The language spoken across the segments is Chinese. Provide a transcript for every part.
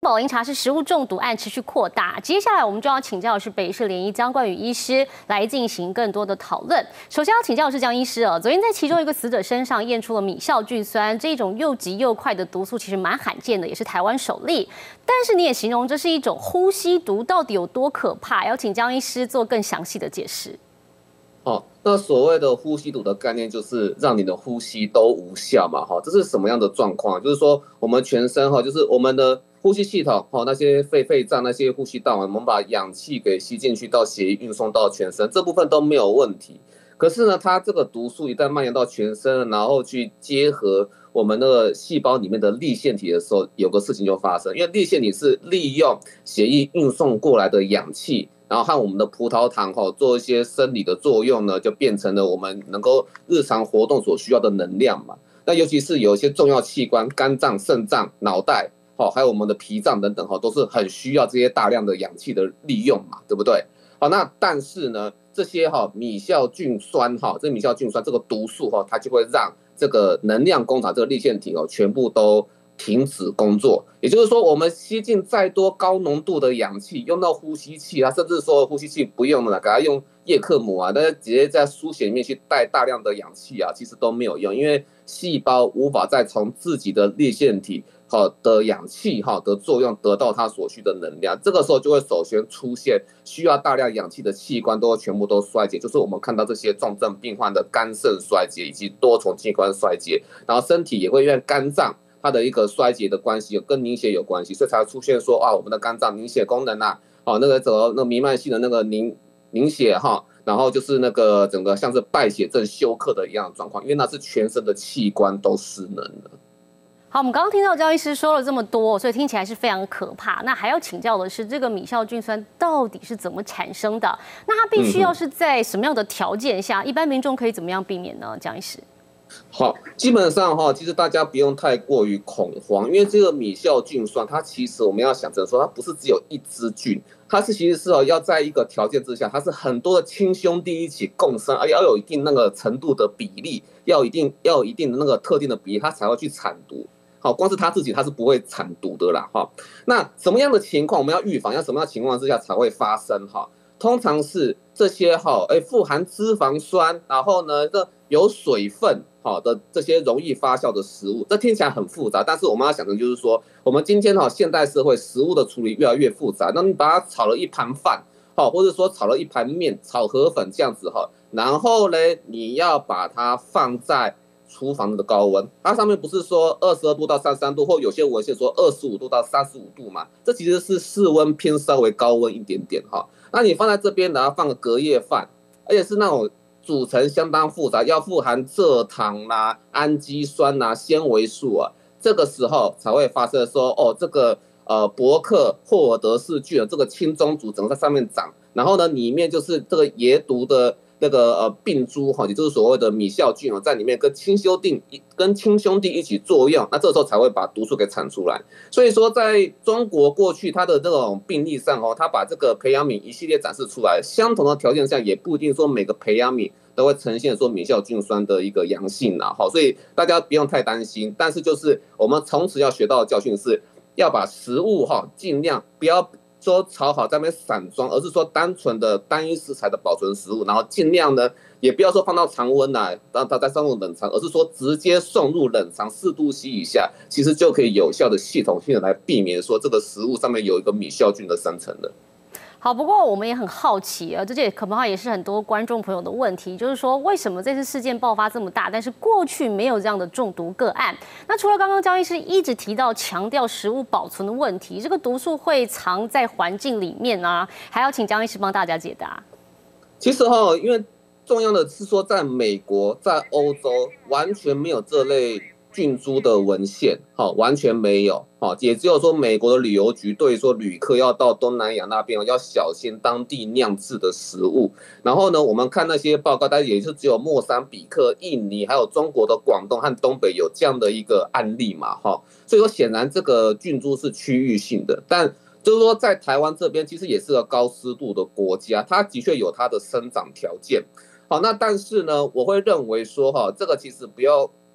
宝林茶是食物中毒案持续扩大，接下来我们就要请教的是北市联医江冠宇医师来进行更多的讨论。首先要请教的是江医师哦，昨天在其中一个死者身上验出了米酵菌酸，这种又急又快的毒素其实蛮罕见的，也是台湾首例。但是你也形容这是一种呼吸毒，到底有多可怕？要请江医师做更详细的解释。 那所谓的呼吸毒的概念就是让你的呼吸都无效嘛，这是什么样的状况？就是说我们全身就是我们的呼吸系统那些肺脏那些呼吸道，我们把氧气给吸进去到血液运送到全身，这部分都没有问题。可是呢，它这个毒素一旦蔓延到全身，然后去结合我们那个细胞里面的粒线体的时候，有个事情就发生，因为粒线体是利用血液运送过来的氧气，然后和我们的葡萄糖做一些生理的作用呢，就变成了我们能够日常活动所需要的能量嘛。那尤其是有一些重要器官，肝脏、肾脏、脑袋，还有我们的脾脏等等，都是很需要这些大量的氧气的利用嘛，对不对？那但是呢，这些米酵菌酸这米酵菌酸这个毒素它就会让这个能量工厂这个粒线体全部都停止工作。也就是说，我们吸进再多高浓度的氧气，用到呼吸器甚至说呼吸器不用了，给它用叶克膜但是直接在输血里面去带大量的氧气其实都没有用，因为细胞无法再从自己的粒线体的氧气的作用得到它所需的能量，这个时候就会首先出现需要大量氧气的器官都全部都衰竭，就是我们看到这些重症病患的肝肾衰竭以及多重器官衰竭，然后身体也会因为肝脏它的一个衰竭的关系跟凝血有关系，所以才会出现说我们的肝脏凝血功能那个弥漫性的那个凝血然后就是那个整个像是败血症休克的一样的状况，因为那是全身的器官都失能了。 好，我们刚刚听到江医师说了这么多，所以听起来是非常可怕。那还要请教的是，这个米酵菌酸到底是怎么产生的？那它必须要是在什么样的条件下，一般民众可以怎么样避免呢？江医师。 好，基本上其实大家不用太过于恐慌，因为这个米酵菌酸，它其实我们要想着说，它不是只有一支菌，它其实是要在一个条件之下，它是很多的亲兄弟一起共生，而要有一定那个程度的比例，要有一定的那个特定的比例，它才会去产毒。光是它自己它是不会产毒的啦。那什么样的情况我们要预防？要什么样的情况之下才会发生？通常是这些富含脂肪酸，然后呢这有水分的这些容易发酵的食物。这听起来很复杂，但是我们要想的就是说，我们今天现代社会食物的处理越来越复杂，那你把它炒了一盘饭或者说炒了一盘面，炒河粉这样子然后呢你要把它放在厨房的高温，它上面不是说22度到33度，或有些文献说25度到35度嘛？这其实是室温偏稍微高温一点点那你放在这边，然后放个隔夜饭，而且是那种组成相当复杂，要富含蔗糖氨基酸纤维素这个时候才会发生说这个伯克霍尔德氏菌这个青中族整个在上面长，然后呢里面就是这个椰毒的那个病株也就是所谓的米酵菌在里面跟亲兄弟一起作用，那这时候才会把毒素给产出来。所以说在中国过去它的这种病例上它把这个培养皿一系列展示出来，相同的条件下也不一定说每个培养皿都会呈现说米酵菌酸的一个阳性所以大家不用太担心。但是就是我们从此要学到的教训是要把食物尽量不要说炒好在那边散装，而是说单纯的单一食材的保存食物，然后尽量呢也不要说放到常温让它再送入冷藏，而是说直接送入冷藏4度C以下，其实就可以有效的系统性的来避免说这个食物上面有一个米酵菌的生成的。 好，不过我们也很好奇这可能也是很多观众朋友的问题，就是说为什么这次事件爆发这么大，但是过去没有这样的中毒个案？那除了刚刚江医师一直提到强调食物保存的问题，这个毒素会藏在环境里面还要请江医师帮大家解答。 其实因为重要的是说，在美国、在欧洲完全没有这类菌株的文献，完全没有，也只有说美国的旅游局对说旅客要到东南亚那边要小心当地酿制的食物。然后呢，我们看那些报告，但也是只有莫桑比克、印尼还有中国的广东和东北有这样的一个案例嘛，所以说显然这个菌株是区域性的，但就是说在台湾这边其实也是个高湿度的国家，它的确有它的生长条件。那但是呢，我会认为说这个其实不要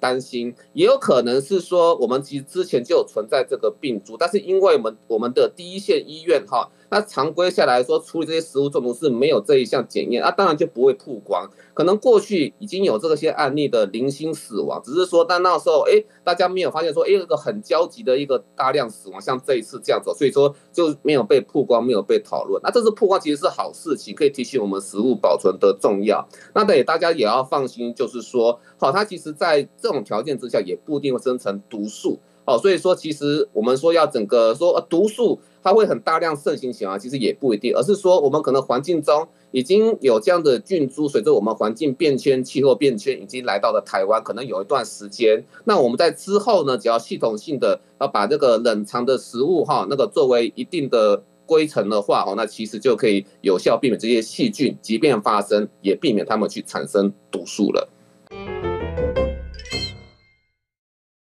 担心，也有可能是说我们其实之前就有存在这个病株，但是因为我们的第一线医院那常规下来说处理这些食物中毒是没有这一项检验，当然就不会曝光。可能过去已经有这些案例的零星死亡，只是说但那时候大家没有发现说一个很焦急的一个大量死亡，像这一次这样子，所以说就没有被曝光，没有被讨论。那这次曝光其实是好事情，可以提醒我们食物保存的重要。那大家也要放心，就是说它其实在这种条件之下也不一定会生成毒素。所以说其实我们说要整个说毒素它会很大量盛行起来，其实也不一定，而是说我们可能环境中已经有这样的菌株，随着我们环境变迁、气候变迁，已经来到了台湾，可能有一段时间。那我们在之后呢，只要系统性的要把这个冷藏的食物那个作为一定的规程的话，那其实就可以有效避免这些细菌即便发生，也避免它们去产生毒素了。